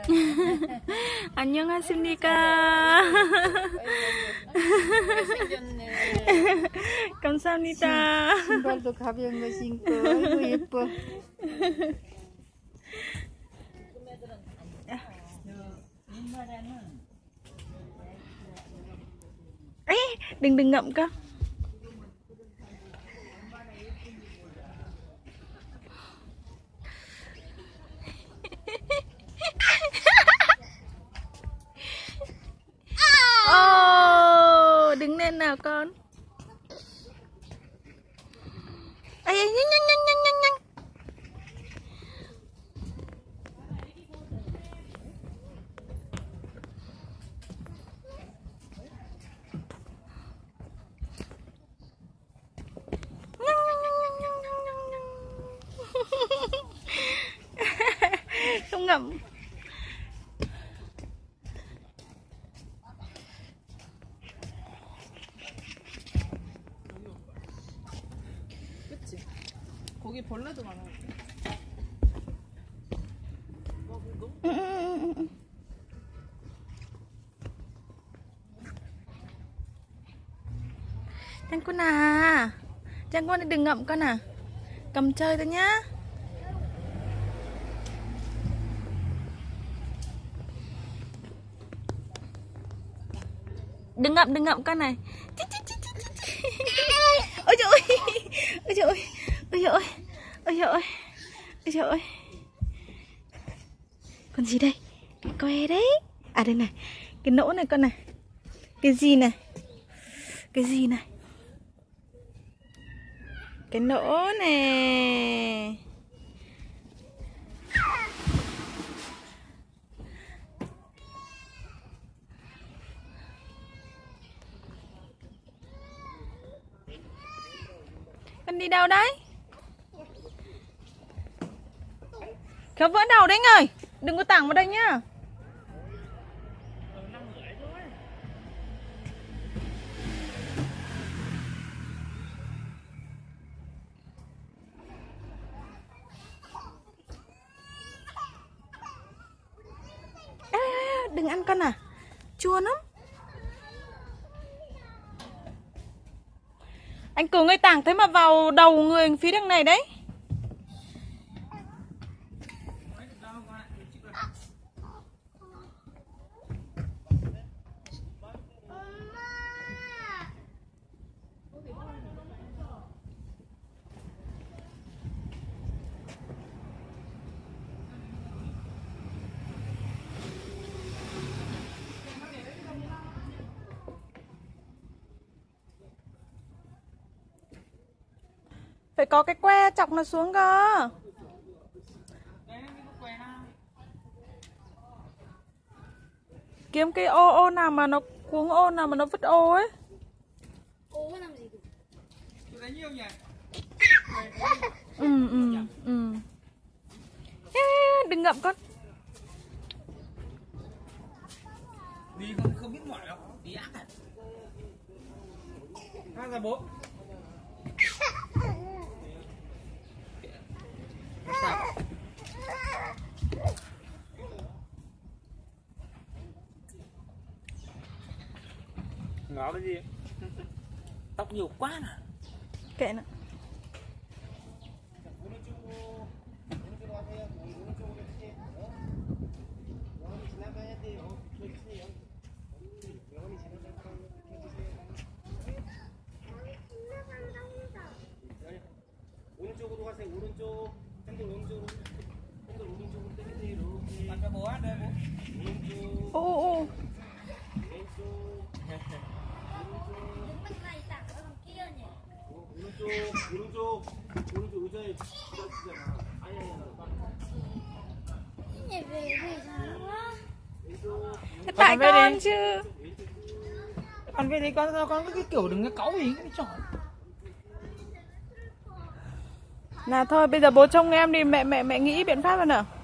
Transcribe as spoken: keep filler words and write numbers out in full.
안녕하십니까. 감사합니다. 신발도 가벼운 거 신고 아이고 예뻐. Ê, đừng đừng ngậm cơ. Oh, đứng lên nào con. Ê, nhanh nhanh nhanh nhanh nhanh nhanh. Không ngậm. 그치? 거기 벌레도 많아. Trang con à, Trang con đừng ngậm con à, cầm chơi thôi nhá. Đừng ngậm, đừng ngậm con này. Ôi trời ơi, ôi trời ơi, ôi trời ơi, ôi trời ơi, ôi trời ơi. Con gì đây? Cái que đấy. À đây này, cái nỗ này con này. Cái gì này? Cái gì này? Cái nỗ này. Con đi đâu đấy? Khéo vỡ đầu đấy ngời. Đừng có tảng vào đây nhá. Ê, đừng ăn con à. Chua lắm. Anh cử người tảng thế mà vào đầu người phía đằng này đấy. Phải có cái que chọc nó xuống cơ. Kiếm cái ô ô nào mà nó cuống ô nào mà nó vứt ô ấy. Ô làm gì được? Ừ ừ ừ. Ê, đừng ngậm con. Đi không không biết mỏi đâu, đi ác à. Ra ra bố. Sao? Ngó cái gì? Tóc nhiều quá nè. Kệ nó. 오른쪽으로 가세요. 오른쪽. 핸들 오른쪽으로. 핸들 오른쪽으로 당기세요. 이렇게. 아까 뭐 하네, 뭐? 오른쪽. Ô ô ô. 왼쪽. 오른쪽. 오른쪽. 오른쪽 의자에 부딪히잖아. 아니 아니 아니. 얘 왜 왜 이상한 거야? Tại về con đi. chứ. Con về đi con con cái kiểu đừng có cáu gì cái trời. Nào thôi bây giờ bố trông em đi, mẹ mẹ mẹ nghĩ biện pháp rồi nào.